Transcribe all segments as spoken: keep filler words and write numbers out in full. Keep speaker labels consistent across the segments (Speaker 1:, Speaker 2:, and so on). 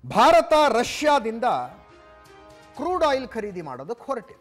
Speaker 1: ಭಾರತ ರಷ್ಯಾದಿಂದ crude oil ಖರೀದಿ ಮಾಡೋದಕ್ಕೆ ಹೊರಟಿದೆ.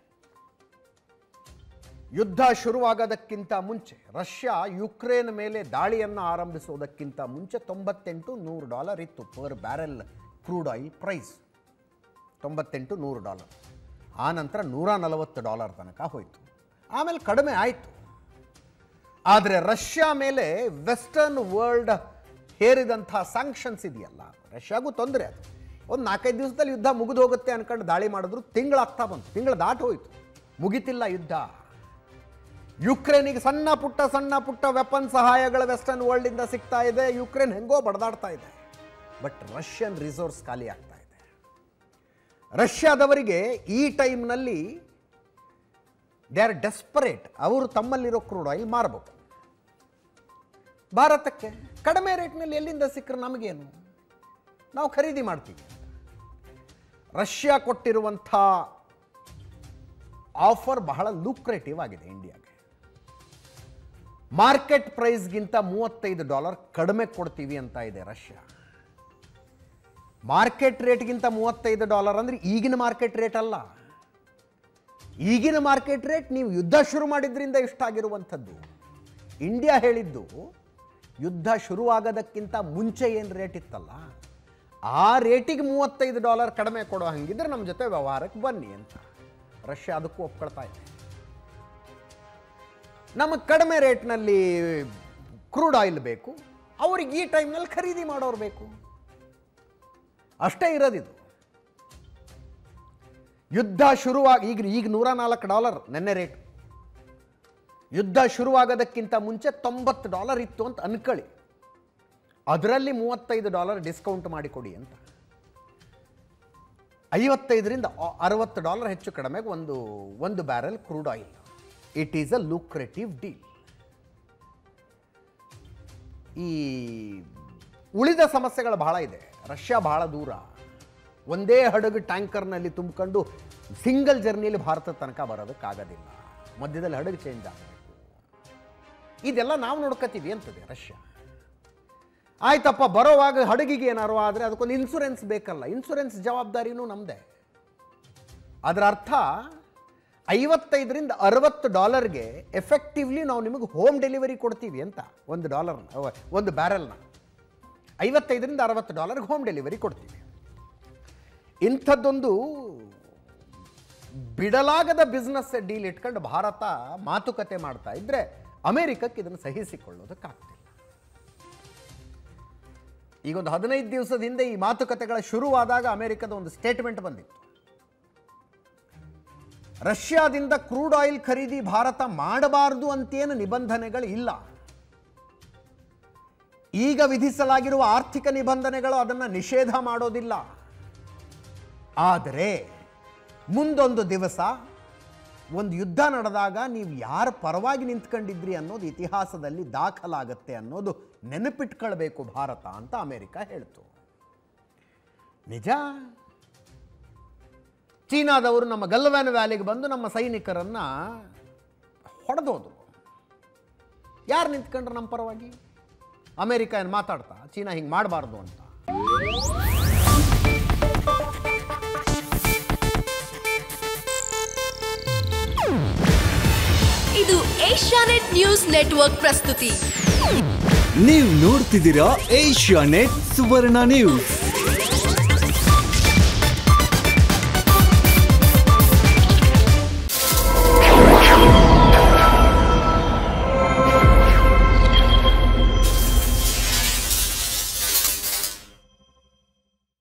Speaker 1: ಯುದ್ಧ ಶುರುವಾಗೋದಕ್ಕಿಂತ ಮುಂಚೆ ರಷ್ಯಾ ಯುಕ್ರೇನ್ ಮೇಲೆ ದಾಳಿಯನ್ನು ಆರಂಭಿಸುವುದಕ್ಕಿಂತ ಮುಂಚೆ ತೊಂಬತ್ತೆಂಟು ನೂರು ಡಾಲರ್ ಇತ್ತು per barrel crude oil price. ತೊಂಬತ್ತೆಂಟು ನೂರು ಡಾಲರ್ ಆ ನಂತರ ನೂರ ನಲವತ್ತು ಡಾಲರ್ ತನಕ ಹೋಯಿತು. ಆಮೇಲೆ ಕಡಿಮೆ ಆಯಿತು. ಆದರೆ ರಷ್ಯಾ ಮೇಲೆ ವೆಸ್ಟರ್ನ್ ವರ್ಲ್ಡ್ ಹೇರಿದಂಥ ಸ್ಯಾಂಕ್ಷನ್ಸ್ ಇದೆಯಲ್ಲ, ರಷ್ಯಾಗೂ ತೊಂದರೆ. ಅದು ಒಂದು ನಾಲ್ಕೈದು ದಿವಸದಲ್ಲಿ ಯುದ್ಧ ಮುಗಿದು ಹೋಗುತ್ತೆ ಅನ್ಕೊಂಡು ದಾಳಿ ಮಾಡಿದ್ರು ತಿಂಗಳಾಗ್ತಾ ಬಂತು. ತಿಂಗಳು ದಾಟಿ ಹೋಯಿತು, ಮುಗಿತಿಲ್ಲ ಯುದ್ಧ. ಯುಕ್ರೇನಿಗೆ ಸಣ್ಣ ಪುಟ್ಟ ಸಣ್ಣ ಪುಟ್ಟ ವೆಪನ್ ಸಹಾಯಗಳು ವೆಸ್ಟರ್ನ್ ವರ್ಲ್ಡಿಂದ ಸಿಗ್ತಾ ಇದೆ. ಯುಕ್ರೇನ್ ಹೆಂಗೋ ಬಡದಾಡ್ತಾ ಇದೆ. ಬಟ್ ರಷ್ಯನ್ ರಿಸೋರ್ಸ್ ಖಾಲಿ ಆಗ್ತಾ ಇದೆ. ರಷ್ಯಾದವರಿಗೆ ಈ ಟೈಮ್ನಲ್ಲಿ ದೇ ಆರ್ ಡೆಸ್ಪರೇಟ್. ಅವರು ತಮ್ಮಲ್ಲಿರೋ ಕ್ರೂಡ್ ಆಯಿಲ್ ಮಾರಬೇಕು ಭಾರತಕ್ಕೆ. ಕಡಿಮೆ ರೇಟ್ನಲ್ಲಿ ಎಲ್ಲಿಂದ ಸಿಕ್ಕರೆ ನಮಗೇನು, ನಾವು ಖರೀದಿ ಮಾಡ್ತೀವಿ. ರಷ್ಯಾ ಕೊಟ್ಟಿರುವಂಥ ಆಫರ್ ಬಹಳ ಲೂಕ್ರೇಟಿವ್ ಆಗಿದೆ ಇಂಡಿಯಾಗೆ. ಮಾರ್ಕೆಟ್ ಪ್ರೈಸ್ಗಿಂತ ಮೂವತ್ತೈದು ಡಾಲರ್ ಕಡಿಮೆ ಕೊಡ್ತೀವಿ ಅಂತ ಇದೆ ರಷ್ಯಾ. ಮಾರ್ಕೆಟ್ ರೇಟ್ಗಿಂತ ಮೂವತ್ತೈದು ಡಾಲರ್ ಅಂದರೆ ಈಗಿನ ಮಾರ್ಕೆಟ್ ರೇಟ್ ಅಲ್ಲ. ಈಗಿನ ಮಾರ್ಕೆಟ್ ರೇಟ್ ನೀವು ಯುದ್ಧ ಶುರು ಮಾಡಿದ್ರಿಂದ ಇಷ್ಟಾಗಿರುವಂಥದ್ದು. ಇಂಡಿಯಾ ಹೇಳಿದ್ದು ಯುದ್ಧ ಶುರುವಾಗೋದಕ್ಕಿಂತ ಮುಂಚೆ ಏನು ರೇಟ್ ಇತ್ತಲ್ಲ, ಆ ರೇಟಿಗೆ ಮೂವತ್ತೈದು ಡಾಲರ್ ಕಡಿಮೆ ಕೊಡೋ ಹಂಗಿದ್ರೆ ನಮ್ಮ ಜೊತೆ ವ್ಯವಹಾರಕ್ಕೆ ಬನ್ನಿ ಅಂತ. ರಷ್ಯಾ ಅದಕ್ಕೂ ಒಪ್ಕೊಳ್ತಾ ಇದೆ. ನಮಗೆ ಕಡಿಮೆ ರೇಟ್ನಲ್ಲಿ ಕ್ರೂಡ್ ಆಯಿಲ್ ಬೇಕು, ಅವ್ರಿಗೆ ಈ ಟೈಮ್ನಲ್ಲಿ ಖರೀದಿ ಮಾಡೋರು ಬೇಕು. ಅಷ್ಟೇ ಇರೋದಿದು. ಯುದ್ಧ ಶುರುವಾಗಿ ಈಗ ಈಗ ನೂರ ನಾಲ್ಕು ಡಾಲರ್ ನೆನ್ನೆ ರೇಟ್. ಯುದ್ಧ ಶುರುವಾಗೋದಕ್ಕಿಂತ ಮುಂಚೆ ತೊಂಬತ್ತು ಡಾಲರ್ ಇತ್ತು ಅಂತ ಅನ್ಕೊಳ್ಳಿ. ಅದರಲ್ಲಿ ಮೂವತ್ತೈದು ಡಾಲರ್ ಡಿಸ್ಕೌಂಟ್ ಮಾಡಿಕೊಡಿ ಅಂತ. ಐವತ್ತೈದರಿಂದ ಅರವತ್ತು ಡಾಲರ್ ಹೆಚ್ಚು ಕಡಿಮೆಗೆ ಒಂದು ಒಂದು barrel crude oil. It is a lucrative deal. ಈ ಉಳಿದ ಸಮಸ್ಯೆಗಳು ಬಹಳ ಇದೆ. ರಷ್ಯಾ ಬಹಳ ದೂರ. ಒಂದೇ ಹಡಗು ಟ್ಯಾಂಕರ್ನಲ್ಲಿ ತುಂಬಿಕೊಂಡು ಸಿಂಗಲ್ ಜರ್ನಿಯಲ್ಲಿ ಭಾರತದ ತನಕ ಬರೋದಕ್ಕಾಗೋದಿಲ್ಲ. ಮಧ್ಯದಲ್ಲಿ ಹಡಗು ಚೇಂಜ್ ಆಗಬೇಕು. ಇದೆಲ್ಲ ನಾವು ನೋಡ್ಕೋತೀವಿ ಅಂತದೆ ರಷ್ಯಾ. ಆಯ್ತಪ್ಪ, ಬರೋವಾಗ ಹಡಗಿಗೆ ಏನಾರು ಆದರೆ ಅದಕ್ಕೊಂದು ಇನ್ಶೂರೆನ್ಸ್ ಬೇಕಲ್ಲ. ಇನ್ಶೂರೆನ್ಸ್ ಜವಾಬ್ದಾರಿನೂ ನಮ್ಮದೇ. ಅದರ ಅರ್ಥ ಐವತ್ತೈದರಿಂದ ಅರವತ್ತು ಡಾಲರ್ಗೆ ಎಫೆಕ್ಟಿವ್ಲಿ ನಾವು ನಿಮಗೆ ಹೋಮ್ ಡೆಲಿವರಿ ಕೊಡ್ತೀವಿ ಅಂತ. ಒಂದು ಡಾಲರ್ನ ಒಂದು ಬ್ಯಾರೆಲ್ನ ಐವತ್ತೈದರಿಂದ ಅರವತ್ತು ಡಾಲರ್ಗೆ ಹೋಮ್ ಡೆಲಿವರಿ ಕೊಡ್ತೀವಿ. ಇಂಥದ್ದೊಂದು ಬಿಡಲಾಗದ ಬಿಸ್ನೆಸ್ ಡೀಲ್ ಇಟ್ಕೊಂಡು ಭಾರತ ಮಾತುಕತೆ ಮಾಡ್ತಾ ಇದ್ರೆ ಅಮೆರಿಕಕ್ಕೆ ಇದನ್ನು ಸಹಿಸಿಕೊಳ್ಳೋದಕ್ಕಾಗ್ತಿಲ್ಲ. ಈಗೊಂದು ಹದಿನೈದು ದಿವಸದ ಹಿಂದೆ ಈ ಮಾತುಕತೆಗಳ ಶುರುವಾದಾಗ ಅಮೆರಿಕದ ಒಂದು ಸ್ಟೇಟ್ಮೆಂಟ್ ಬಂದಿತ್ತು. ರಷ್ಯಾದಿಂದ ಕ್ರೂಡ್ ಆಯಿಲ್ ಖರೀದಿ ಭಾರತ ಮಾಡಬಾರದು ಅಂತೇನು ನಿಬಂಧನೆಗಳು ಇಲ್ಲ. ಈಗ ವಿಧಿಸಲಾಗಿರುವ ಆರ್ಥಿಕ ನಿಬಂಧನೆಗಳು ಅದನ್ನು ನಿಷೇಧ ಮಾಡೋದಿಲ್ಲ. ಆದರೆ ಮುಂದೊಂದು ದಿವಸ ಒಂದು ಯುದ್ಧ ನಡೆದಾಗ ನೀವು ಯಾರ ಪರವಾಗಿ ನಿಂತ್ಕೊಂಡಿದ್ರಿ ಅನ್ನೋದು ಇತಿಹಾಸದಲ್ಲಿ ದಾಖಲಾಗತ್ತೆ ಅನ್ನೋದು ನೆನಪಿಟ್ಕೊಳ್ಬೇಕು ಭಾರತ ಅಂತ ಅಮೆರಿಕ ಹೇಳ್ತು. ನಿಜ. ಚೀನಾದವರು ನಮ್ಮ ಗಲ್ವಾನ್ ವ್ಯಾಲಿಗೆ ಬಂದು ನಮ್ಮ ಸೈನಿಕರನ್ನು ಹೊಡೆದೋದು. ಯಾರು ನಿಂತ್ಕೊಂಡ್ರು ನಮ್ಮ ಪರವಾಗಿ? ಅಮೆರಿಕ ಏನು ಮಾತಾಡ್ತಾ ಚೀನಾ ಹಿಂಗೆ ಮಾಡಬಾರ್ದು ಅಂತ?
Speaker 2: ಇದು ಏಷ್ಯಾನೆಟ್ ನ್ಯೂಸ್ ನೆಟ್ವರ್ಕ್ ಪ್ರಸ್ತುತಿ.
Speaker 3: ನೀವು ನೋಡ್ತಿದ್ದೀರಾ ಏಷ್ಯಾನೆಟ್ ಸುವರ್ಣ ನ್ಯೂಸ್.